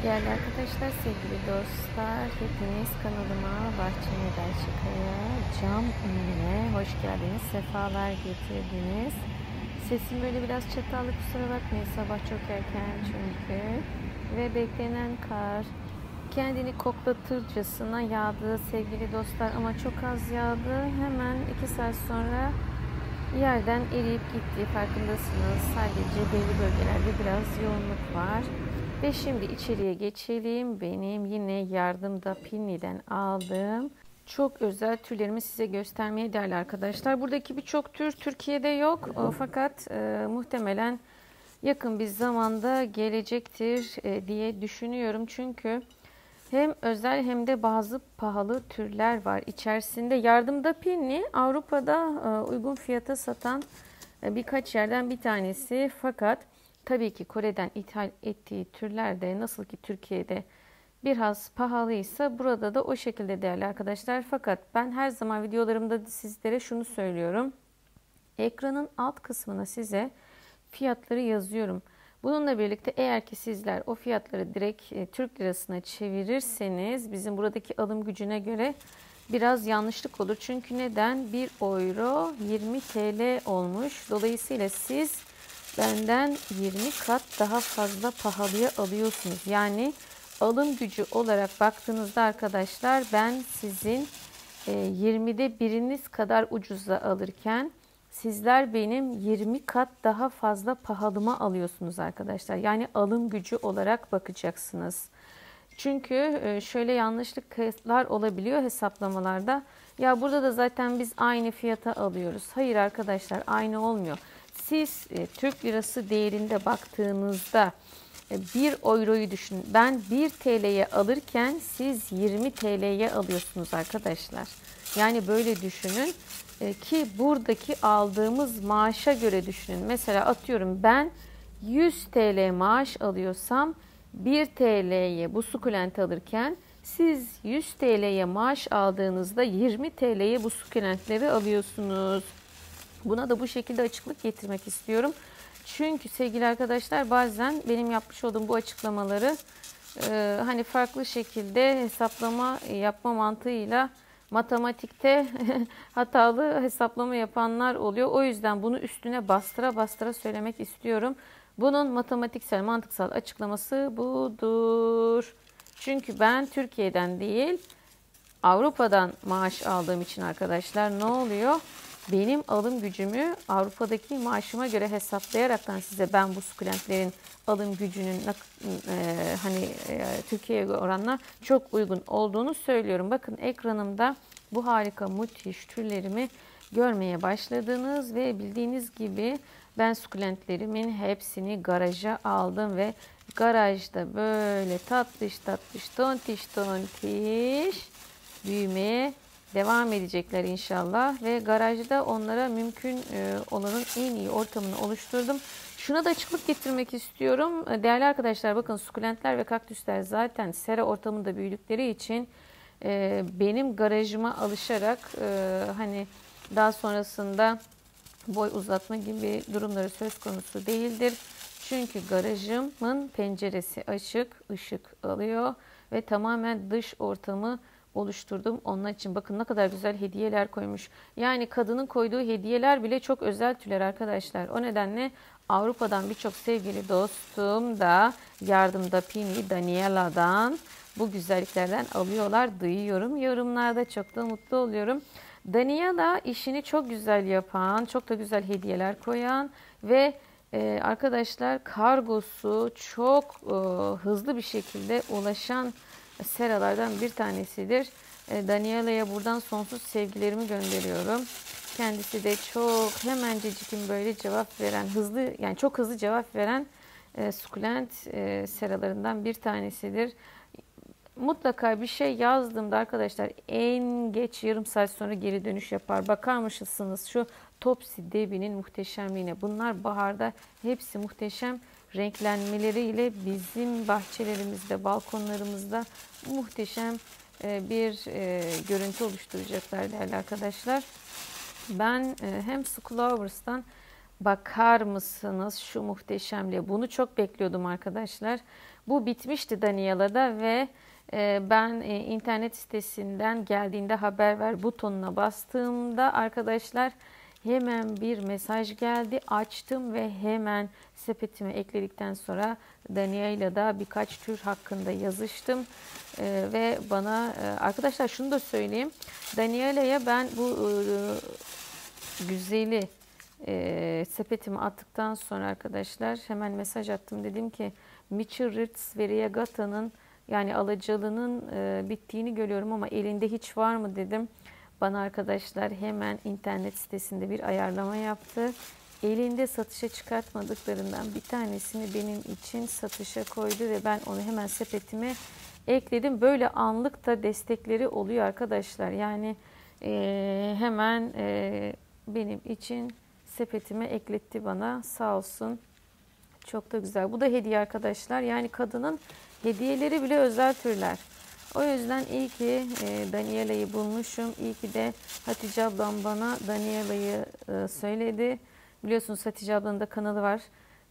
Değerli arkadaşlar, sevgili dostlar, hepiniz kanalıma Bahçemi Belçika'ya cam önüne hoş geldiniz, sefalar getirdiniz. Sesim böyle biraz çatallı, kusura bakmayın, sabah çok erken çünkü. Ve beklenen kar kendini koklatırcasına yağdı sevgili dostlar, ama çok az yağdı. Hemen 2 saat sonra yerden eriyip gitti, farkındasınız. Sadece belli bölgelerde biraz yoğunluk var. Ve şimdi içeriye geçelim. Benim yine yardımda Pinni'den aldığım çok özel tüllerimi size göstermeye değerli arkadaşlar. Buradaki birçok tür Türkiye'de yok. Fakat muhtemelen yakın bir zamanda gelecektir diye düşünüyorum. Çünkü hem özel hem de bazı pahalı türler var içerisinde. Yardımda Pinni Avrupa'da uygun fiyata satan birkaç yerden bir tanesi. Fakat tabii ki Kore'den ithal ettiği türler de nasıl ki Türkiye'de biraz pahalıysa burada da o şekilde değerli arkadaşlar. Fakat ben her zaman videolarımda sizlere şunu söylüyorum. Ekranın alt kısmına size fiyatları yazıyorum. Bununla birlikte eğer ki sizler o fiyatları direkt Türk lirasına çevirirseniz bizim buradaki alım gücüne göre biraz yanlışlık olur. Çünkü neden? 1 euro 20 TL olmuş. Dolayısıyla siz benden 20 kat daha fazla pahalıya alıyorsunuz. Yani alım gücü olarak baktığınızda arkadaşlar ben sizin 20'de biriniz kadar ucuza alırken sizler benim 20 kat daha fazla pahalıma alıyorsunuz arkadaşlar. Yani alım gücü olarak bakacaksınız. Çünkü şöyle yanlışlıklar olabiliyor hesaplamalarda. Ya burada da zaten biz aynı fiyata alıyoruz. Hayır arkadaşlar, aynı olmuyor. Siz Türk lirası değerinde baktığınızda 1 euroyu düşünün. Ben 1 TL'ye alırken siz 20 TL'ye alıyorsunuz arkadaşlar. Yani böyle düşünün ki buradaki aldığımız maaşa göre düşünün. Mesela atıyorum ben 100 TL maaş alıyorsam 1 TL'ye bu sukulent alırken siz 100 TL'ye maaş aldığınızda 20 TL'ye bu sukulentleri alıyorsunuz. Buna da bu şekilde açıklık getirmek istiyorum. Çünkü sevgili arkadaşlar bazen benim yapmış olduğum bu açıklamaları hani farklı şekilde hesaplama yapma mantığıyla matematikte hatalı hesaplama yapanlar oluyor. O yüzden bunu üstüne bastıra bastıra söylemek istiyorum. Bunun matematiksel, mantıksal açıklaması budur. Çünkü ben Türkiye'den değil, Avrupa'dan maaş aldığım için arkadaşlar ne oluyor? Benim alım gücümü Avrupa'daki maaşıma göre hesaplayaraktan size ben bu sukulentlerin alım gücünün Türkiye'ye oranla çok uygun olduğunu söylüyorum. Bakın ekranımda bu harika müthiş türlerimi görmeye başladınız ve bildiğiniz gibi ben sukulentlerimin hepsini garaja aldım ve garajda böyle tatlış tatlış tontiş tontiş büyümeye devam edecekler inşallah ve garajda onlara mümkün olanın en iyi ortamını oluşturdum. Şuna da açıklık getirmek istiyorum. Değerli arkadaşlar bakın sukulentler ve kaktüsler zaten sera ortamında büyüdükleri için benim garajıma alışarak hani daha sonrasında boy uzatma gibi durumları söz konusu değildir. Çünkü garajımın penceresi açık, ışık alıyor ve tamamen dış ortamı oluşturdum. Onun için bakın ne kadar güzel hediyeler koymuş. Yani kadının koyduğu hediyeler bile çok özel türler arkadaşlar. O nedenle Avrupa'dan birçok sevgili dostum da yardımda Pini Daniela'dan bu güzelliklerden alıyorlar. Duyuyorum yorumlarda, çok da mutlu oluyorum. Daniela işini çok güzel yapan, çok da güzel hediyeler koyan ve arkadaşlar kargosu çok hızlı bir şekilde ulaşan seralardan bir tanesidir. Daniela'ya buradan sonsuz sevgilerimi gönderiyorum. Kendisi de çok hemencecikim böyle cevap veren, hızlı yani çok hızlı cevap veren sukulent seralarından bir tanesidir. Mutlaka bir şey yazdığımda arkadaşlar en geç yarım saat sonra geri dönüş yapar. Bakar mısınız şu Topsy Debbie'nin muhteşemliğine. Bunlar baharda hepsi muhteşem renklenmeleriyle bizim bahçelerimizde, balkonlarımızda muhteşem bir görüntü oluşturacaklar değerli arkadaşlar. Ben hem Sclovers'tan bakar mısınız şu muhteşemliğe? Bunu çok bekliyordum arkadaşlar. Bu bitmişti Daniela'da ve ben internet sitesinden geldiğinde haber ver butonuna bastığımda arkadaşlar hemen bir mesaj geldi. Açtım ve hemen sepetime ekledikten sonra Daniela'da birkaç tür hakkında yazıştım. Ve bana arkadaşlar şunu da söyleyeyim. Daniela'ya ben bu güzeli sepetimi attıktan sonra arkadaşlar hemen mesaj attım. Dedim ki Mitchell Ritz ve Regata'nın yani Alacalı'nın bittiğini görüyorum ama elinde hiç var mı dedim. Bana arkadaşlar hemen internet sitesinde bir ayarlama yaptı. Elinde satışa çıkartmadıklarından bir tanesini benim için satışa koydu ve ben onu hemen sepetime ekledim. Böyle anlık da destekleri oluyor arkadaşlar. Yani hemen benim için sepetime ekletti bana. Sağ olsun. Çok da güzel. Bu da hediye arkadaşlar. Yani kadının hediyeleri bile özel türler. O yüzden iyi ki Daniela'yı bulmuşum. İyi ki de Hatice ablam bana Daniela'yı söyledi. Biliyorsunuz Hatice ablanın da kanalı var.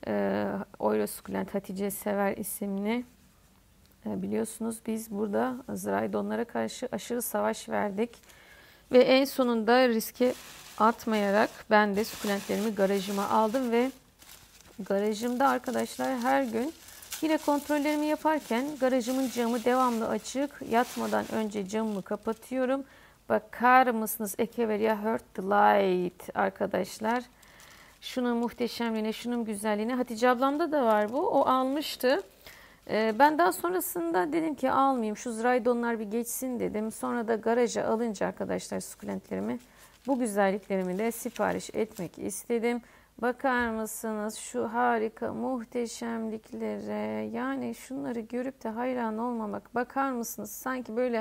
Oyra Sukulent Hatice Sever isimli. Biliyorsunuz biz burada Ziraydonlara karşı aşırı savaş verdik. Ve en sonunda riske atmayarak ben de sukulentlerimi garajıma aldım ve garajımda arkadaşlar her gün yine kontrollerimi yaparken garajımın camı devamlı açık. Yatmadan önce camımı kapatıyorum. Bakar mısınız Echeveria Heart Delight arkadaşlar. Şunun muhteşemliğine, şunun güzelliğine. Hatice ablamda da var bu. O almıştı. Ben daha sonrasında dedim ki almayayım. Şu Ziraydonlar bir geçsin dedim. Sonra da garaja alınca arkadaşlar sukulentlerimi bu güzelliklerimi de sipariş etmek istedim. Bakar mısınız şu harika muhteşemliklere? Yani şunları görüp de hayran olmamak. Bakar mısınız? Sanki böyle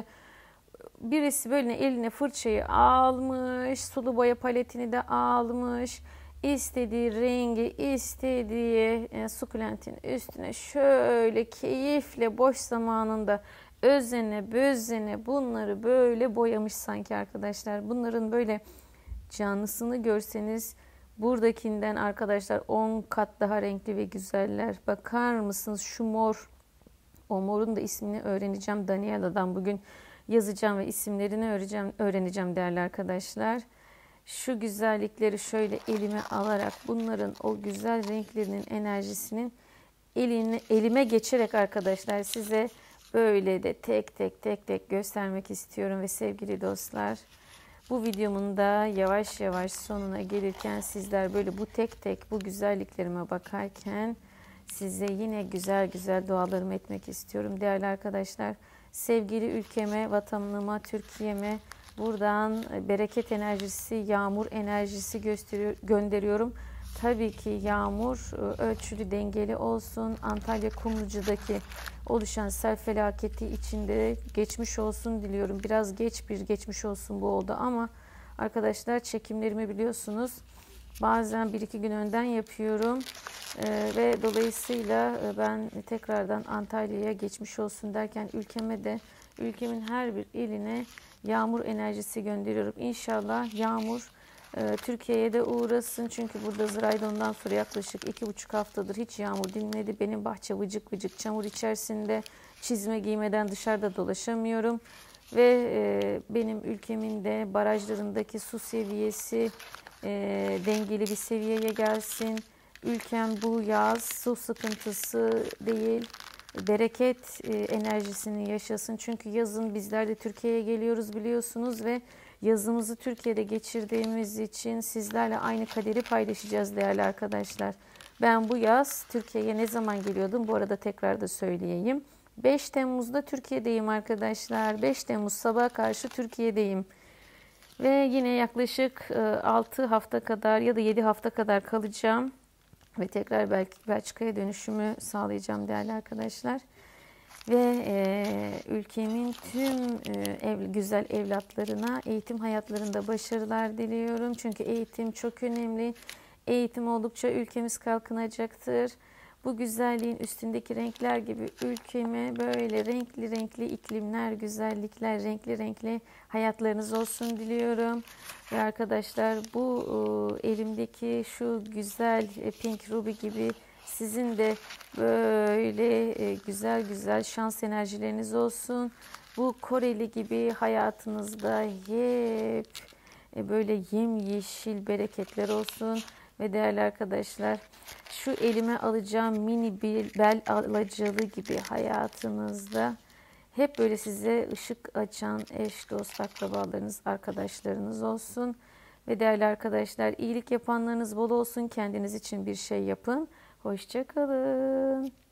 birisi böyle eline fırçayı almış, sulu boya paletini de almış. İstediği rengi, istediği sukulentin üstüne şöyle keyifle boş zamanında özene bözene bunları böyle boyamış sanki arkadaşlar. Bunların böyle canlısını görseniz buradakinden arkadaşlar 10 kat daha renkli ve güzeller. Bakar mısınız şu mor? O morun da ismini öğreneceğim. Daniela'dan bugün yazacağım ve isimlerini öğreneceğim değerli arkadaşlar. Şu güzellikleri şöyle elime alarak bunların o güzel renklerinin enerjisinin elime geçerek arkadaşlar size böyle de tek tek göstermek istiyorum ve sevgili dostlar bu videomun da yavaş yavaş sonuna gelirken sizler böyle bu tek bu güzelliklerime bakarken size yine güzel dualarımı etmek istiyorum değerli arkadaşlar. Sevgili ülkeme, vatanıma, Türkiye'me buradan bereket enerjisi, yağmur enerjisi gönderiyorum. Tabii ki yağmur ölçülü dengeli olsun. Antalya Kumluca'daki oluşan sel felaketi içinde geçmiş olsun diliyorum. Biraz geç bir geçmiş olsun bu oldu ama arkadaşlar çekimlerimi biliyorsunuz. Bazen 1-2 gün önden yapıyorum ve dolayısıyla ben tekrardan Antalya'ya geçmiş olsun derken ülkeme de ülkemin her bir iline yağmur enerjisi gönderiyorum. İnşallah yağmur Türkiye'ye de uğrasın. Çünkü burada Ziraydon'dan sonra yaklaşık 2,5 haftadır hiç yağmur dinmedi. Benim bahçe vıcık çamur içerisinde çizme giymeden dışarıda dolaşamıyorum. Ve benim ülkemin de barajlarındaki su seviyesi dengeli bir seviyeye gelsin. Ülkem bu yaz su sıkıntısı değil, bereket enerjisini yaşasın. Çünkü yazın bizler de Türkiye'ye geliyoruz biliyorsunuz ve yazımızı Türkiye'de geçirdiğimiz için sizlerle aynı kaderi paylaşacağız değerli arkadaşlar. Ben bu yaz Türkiye'ye ne zaman geliyordum? Bu arada tekrar da söyleyeyim. 5 Temmuz'da Türkiye'deyim arkadaşlar. 5 Temmuz sabaha karşı Türkiye'deyim. Ve yine yaklaşık 6 hafta kadar ya da 7 hafta kadar kalacağım. Ve tekrar Belçika'ya dönüşümü sağlayacağım değerli arkadaşlar. Ve ülkemin tüm güzel evlatlarına eğitim hayatlarında başarılar diliyorum. Çünkü eğitim çok önemli. Eğitim oldukça ülkemiz kalkınacaktır. Bu güzelliğin üstündeki renkler gibi ülkeme böyle renkli iklimler, güzellikler, renkli hayatlarınız olsun diliyorum. Ve arkadaşlar bu elimdeki şu güzel Pink Ruby gibi Sizin de böyle güzel güzel şans enerjileriniz olsun. Bu Koreli gibi hayatınızda hep böyle yemyeşil bereketler olsun. Ve değerli arkadaşlar, şu elime alacağım mini bir bel alacalı gibi hayatınızda hep böyle size ışık açan eş, dost, akrabalarınız, arkadaşlarınız olsun. Ve değerli arkadaşlar, iyilik yapanlarınız bol olsun. Kendiniz için bir şey yapın. Hoşça kalın.